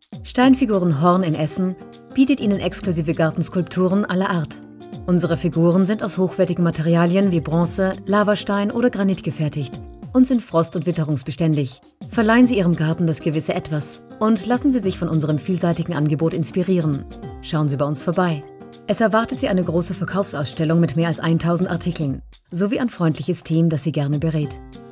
Steinfiguren Horn in Essen bietet Ihnen exklusive Gartenskulpturen aller Art. Unsere Figuren sind aus hochwertigen Materialien wie Bronze, Lavastein oder Granit gefertigt und sind frost- und witterungsbeständig. Verleihen Sie Ihrem Garten das gewisse Etwas und lassen Sie sich von unserem vielseitigen Angebot inspirieren. Schauen Sie bei uns vorbei. Es erwartet Sie eine große Verkaufsausstellung mit mehr als 1000 Artikeln, sowie ein freundliches Team, das Sie gerne berät.